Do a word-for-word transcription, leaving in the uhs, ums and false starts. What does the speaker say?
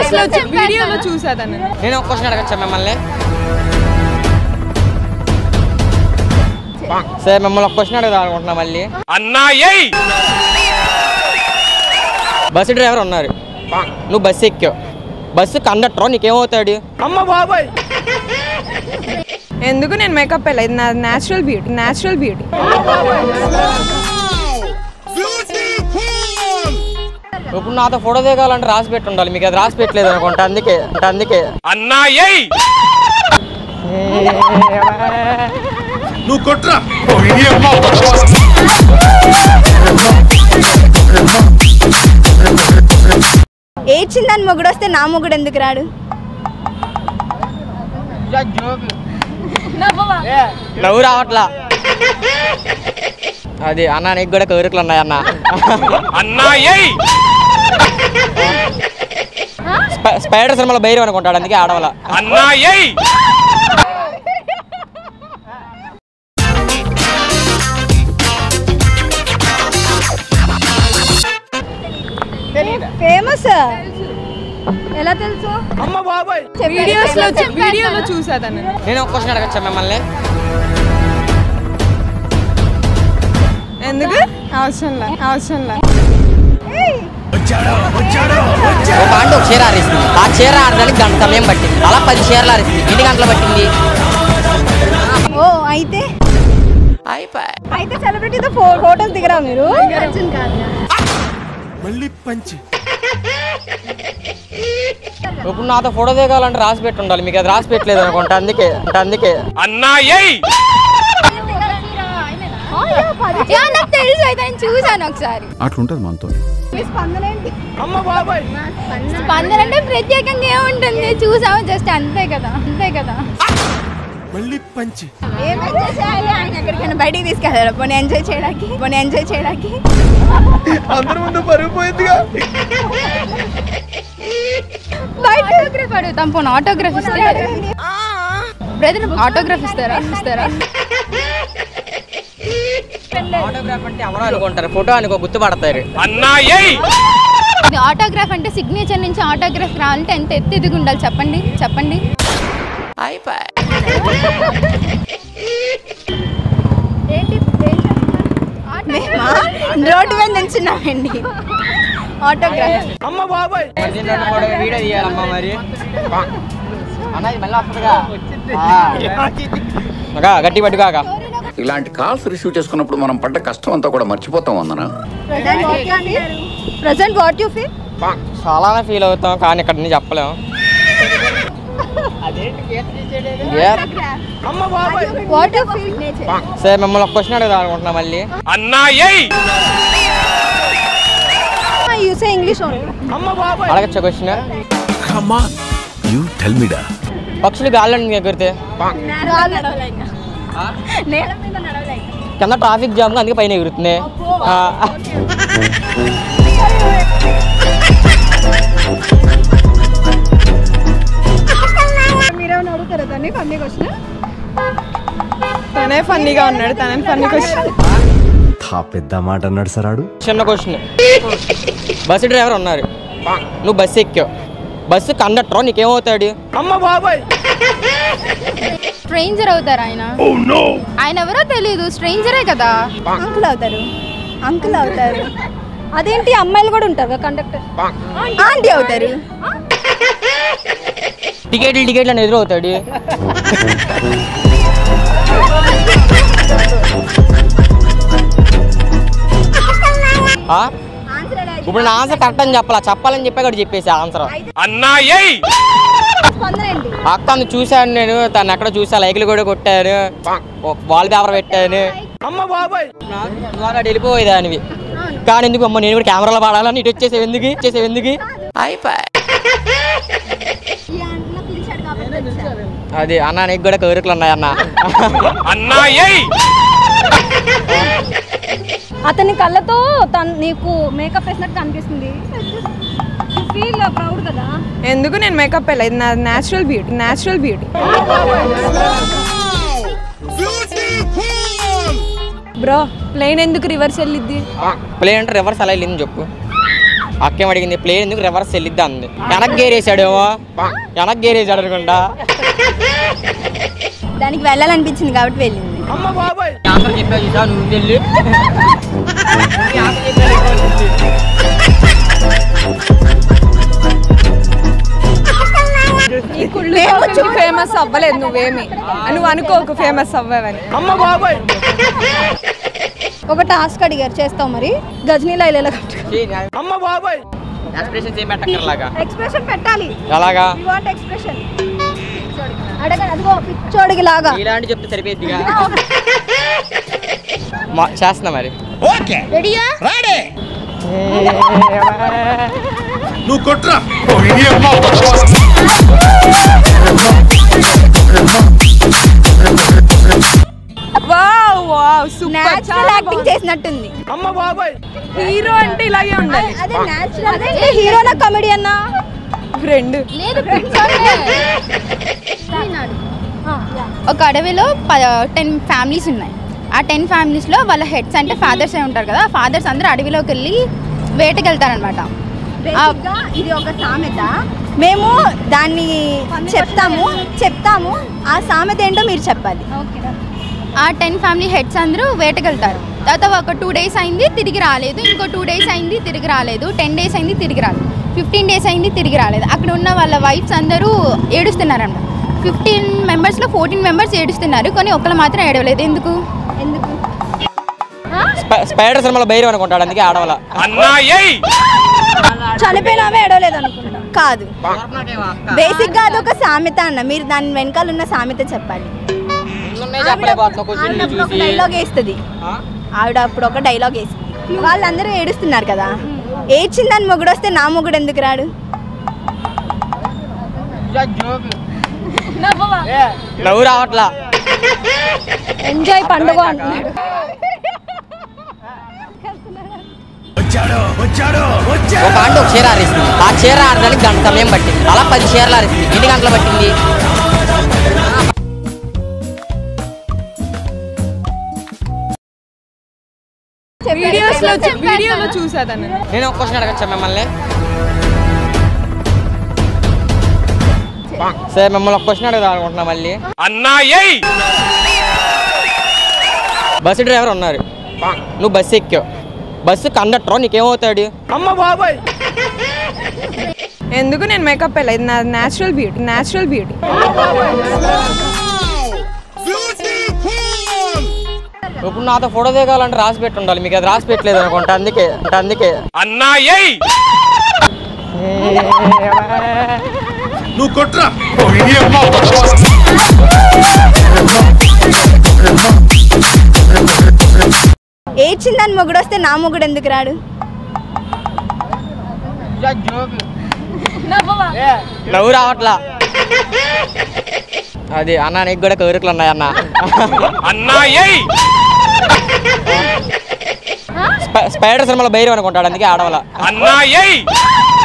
వీడియోలో చూసాను. నేను ఒక క్వశ్చన్ అడగచ్చా మిమ్మల్ని? సరే మిమ్మల్ని ఒక క్వశ్చన్ అడుగుదాం అనుకుంటున్నా మళ్ళీ. బస్సు డ్రైవర్ ఉన్నారు, నువ్వు బస్సు ఎక్కావు, బస్సు కండక్టర్ నీకేమవుతాడు? అమ్మ బాబాయ్. ఎందుకు నేను మేకప్ వెళ్ళదు, నా న్యాచురల్ బ్యూటీ, న్యాచురల్ బ్యూటీ. ఇప్పుడు నాతో ఫోటో దిగాలంటే రాసి పెట్టి ఉండాలి, మీకు అది రాసి పెట్టలేదు అనుకుంటా, అందుకే అందుకే అన్నా నువ్వు కొట్రా. ఏ చిన్న మొగుడు వస్తే నా మొగుడు ఎందుకు రాడు? నవ్వు రావట్లా. అది అన్న నీకు కూడా కోరికలు ఉన్నాయన్న. స్పైడర్ సినిమాలో బైరు అనుకుంటాడు, అందుకే ఆడవాళ్ళ. ఫేమస్ ఎలా తెలుసు? అమ్మ బాబాయ్. వీడియోలో చూసాను. నేను ఒక క్వశ్చన్ అడగచ్చా మిమ్మల్ని? ఎందుకు? అవసరంలా అవసరంలా. ఒక ఆంటీ ఒక చీర ఆరేసింది, ఆ చీర ఆడడానికి గంట సమయం పట్టింది, అలా పది చీరలు ఆరేసింది, ఎన్ని గంటలు పట్టింది? ఓ అయితే అయితే సెలబ్రిటీతో ఫోటోస్ దిగరా మీరు? మళ్ళీ పంచి. ఇప్పుడు నాతో ఫోటో దిగాలంటే రాసి పెట్టి ఉండాలి, మీకు అది రాసి పెట్టలేదు అనుకుంటా, అందుకే అందుకే అన్నా నాకు తెలుసు, అయితే చూసాను ఒకసారి. అట్లుంటది మనతో. అమ్మ బాబాయ్. స్పందన అంటే ప్రత్యేకంగా ఏముంటుంది, చూసాము జస్ట్ అంతే కదా, అంతే కదా. మళ్ళీ పంచి. ఆయన ఎక్కడికైనా బయటికి తీసుకెళ్ళారు పోనీ ఎంజాయ్ చేయడానికి, పోనీ ఎంజాయ్ చేయడానికి. అందరి ముందు పరుగు పోయిందిగా. ఆటోగ్రాఫ్ అడుగుతాం, పోనీ ఆటోగ్రాఫ్ ఇస్తారా? బ్రదర్ ఆటోగ్రాఫ్ ఇస్తారా? ఇస్తారా? ఆటోగ్రాఫ్ అంటే ఎవరో అనుకుంటారు, ఫోటో అనుకో గుర్తుపడతారు. ఆటోగ్రాఫ్ అంటే సిగ్నేచర్ నుంచి ఆటోగ్రాఫ్ రావాలంటే ఎంత ఎత్తు ఎదిగి ఉండాలి చెప్పండి చెప్పండి. రోడ్డు మీద నిల్చున్నామండి. ఆటోగ్రాఫ్. అమ్మ బాబాయ్. వీడియో తీయాలమ్మా మరి. అన్నది మళ్ళీ వస్తుందిగా, గట్టి పట్టుకాక. ఇలాంటి కాల్స్ రిసీవ్ చేసుకున్నప్పుడు మనం పడ్డ కష్టం అంతా కూడా మర్చిపోతాం అన్న. Present what you feel? చాలానే ఫీల్ అవుతాం, కానీ ఇక్కడ నుంచి చెప్పలేము. అమ్మ బాబాయ్. What you feel? సరే మిమ్మల్ని ఒక క్వశ్చన్ అడుగుదాం అనుకుంటున్నా మళ్ళీ. అన్నా యు సే ఇంగ్లీష్ ఓన్లీ. అమ్మ బాబాయ్. అడగచ్చా question? Come on you tell me డా. పక్షులు గాల్లో ఎగురితే కింద ట్రాఫిక్ జామ్, అందుకే పైన ఎగురుతుంది. మీరేమైనా అడుగుతారా దాన్ని? Funny question. తనే ఫన్నీగా ఉన్నాడు, తనే ఫన్నీ క్వశ్చన్. పెద్ద మాట అన్నాడు సార్ ఆడు. చిన్న క్వశ్చన్. బస్సు డ్రైవర్ ఉన్నారు, నువ్వు బస్సు ఎక్కావు, బస్సు కండక్టర్ నీకేమవుతాడు? అమ్మ బాబాయ్. స్ట్రేంజర్ అవుతారు ఆయన. ఆయన ఎవరో తెలీదు, స్ట్రేంజరే కదా. అంకుల్ అవుతారు, అంకుల్ అవుతారు. అదేంటి అమ్మాయిలు కూడా ఉంటారు కదా కండక్టర్? ఆంటీ అవుతారు. టికెట్లు టికెట్లు అని ఎదురవుతాడు. ఇప్పుడు నా ఆన్సర్ కరెక్ట్ అని చెప్పాలా, చెప్పాలని చెప్పి అక్కడ చెప్పేసి ఆన్సర్. అక్క చూశాను నేను, తను ఎక్కడ చూసా, లైకులు కూడా కొట్టాను, వాల్ పేపర్ పెట్టాను. అమ్మ బాబాయ్. వెళ్ళిపోయేదానివి, కానీ ఎందుకు అమ్మ నేను కూడా కెమెరాలో పాడాలని ఇటు వచ్చేసేవి ఎందుకు వచ్చేసేవి ఎందుకు అయిపోయి. అది అన్న నీకు కూడా కోరికలు ఉన్నాయన్న. అతని కళ్ళతో తను నీకు మేకప్ వేసినట్టు కనిపిస్తుంది. ఫీల్ ప్రౌడ్ కదా. ఎందుకు నేను మేకప్ వెళ్ళదు, నా natural beauty, natural beauty. Bro plane ఎందుకు రివర్స్ వెళ్ళిద్ది? ప్లేన్ అంటే రివర్స్ అలా వెళ్ళింది చెప్పు. అక్కేం అడిగింది ప్లేన్ ఎందుకు రివర్స్ వెళ్ళిద్దా అంది. వెనక్కి గేరేసాడేమో, వెనక్కి గేరేసాడు అనుకుంటా. దానికి వెళ్ళాలనిపించింది కాబట్టి వెళ్ళింది. అమ్మ బాబాయ్ చెప్పా చూసా నువ్వు వెళ్ళి ఫేమస్ అవ్వలేదు నువ్వేమి, నువ్వు అనుకోకు ఫేమస్ అవ్వవని. అమ్మ బాబాయ్ ఒక టాస్క్ అడిగారు, చేస్తావు మరి? గజనీలో ఇలా అమ్మ బాబాయ్ ఎక్స్ప్రెషన్స్ ఏం పెట్టక్కర్లాగా. ఎక్స్ప్రెషన్ పెట్టాలి. ఎలాగా? ఎక్స్ప్రెషన్ అడగండి. అదిగో పిచ్చోడికి లాగా ఇలాంటి చెప్తే సరిపోద్దిగా. చేస్తున్నా మరి. రెడీయా? నువ్వు కొట్రా. Wow wow super, natural acting చేసినట్టుంది. అమ్మ బాబాయ్ హీరో అంటే ఇలాగే ఉండాలి. అదే నేచురల్. అదే హీరోనా కమెడియన్నా? ఫ్రెండ్. లేదు ఒక అడవిలో టెన్ ఫ్యామిలీస్ ఉన్నాయి. ఆ టెన్ ఫ్యామిలీస్లో వాళ్ళ హెడ్స్ అంటే ఫాదర్స్ అయి ఉంటారు కదా, ఫాదర్స్ అందరూ అడవిలోకి వెళ్ళి వేటకి వెళ్తారనమాట. ఇది ఒక సామెత, మేము దాన్ని చెప్తాము చెప్తాము ఆ సామెత ఏంటో మీరు చెప్పాలి. ఆ టెన్ ఫ్యామిలీ హెడ్స్ అందరూ వేటకి వెళ్తారు. తర్వాత ఒక టూ డేస్ అయింది తిరిగి రాలేదు, ఇంకో టూ డేస్ అయింది తిరిగి రాలేదు, టెన్ డేస్ అయింది తిరిగి రాలేదు, ఫిఫ్టీన్ డేస్ అయింది తిరిగి రాలేదు. అక్కడ ఉన్న వాళ్ళ వైఫ్స్ అందరూ ఏడుస్తున్నారన్నమాట. ఫిఫ్టీన్ మెంబర్స్లో ఫోర్టీన్ మెంబర్స్ ఏడుస్తున్నారు, కానీ ఒకళ్ళు మాత్రం ఏడవలేదు. ఎందుకు ఎందుకు స్పైడర్ సినిమాలో బైరం అనుకుంటాడు, అందుకే ఆడవాల. చనిపోయినామే ఏడవలేదు అనుకుంటా. కాదు, బేసిక్ గా అదొక సామెత అన్న, మీరు దాని వెనకాల ఉన్న సామెత చెప్పాలి. డైలాగ్ వేస్తుంది ఆవిడ, అప్పుడు ఒక డైలాగ్ వేస్తుంది. వాళ్ళందరూ ఏడుస్తున్నారు కదా, ఏడ్చిందని మొగుడు వస్తే నా మొగుడు ఎందుకు రాడు? నవ్వు రావట్లా. ఎంజాయ్ పండుగ అంటున్నాడు. ఒక ఆంటీ ఒక చీర ఆరేసింది, ఆ చీర ఆడడానికి గంట సమయం పట్టింది. అలా పది చీరలు ఆరేసింది, ఎన్ని గంటలు పట్టింది? వీడియోస్ లో వీడియోలో చూసాను నేను ఒక క్వశ్చన్ అడగచ్చా మిమ్మల్ని? సరే మిమ్మల్ని ఒక క్వశ్చన్ అడుగుదాం అనుకుంటున్నా మళ్ళీ. బస్సు డ్రైవర్ ఉన్నారు, నువ్వు బస్సు ఎక్కావు, బస్సు కండక్టర్ నీకేమవుతాడు? అమ్మ బాబాయ్ ఎందుకు నేను మేకప్ వెళ్ళలేదు, నా న్యాచురల్ బ్యూటీ, న్యాచురల్ బ్యూటీ. ఇప్పుడు నాతో ఫోటో దిగాలంటే రాసి పెట్టి ఉండాలి, మీకు అది రాసి పెట్టలేదు అనుకుంటా, అందుకే అందుకే నువ్వు కొట్రా. ఏడ్చిందని మొగుడు వస్తే నా మొగుడు ఎందుకు రాడు? నవ్వు రావట్లా. అది అన్న నీకు కూడా కోరికలు ఉన్నాయన్న. స్పైడర్ సినిమాలో బైరం అనుకుంటాడు, అందుకే ఆడవాల.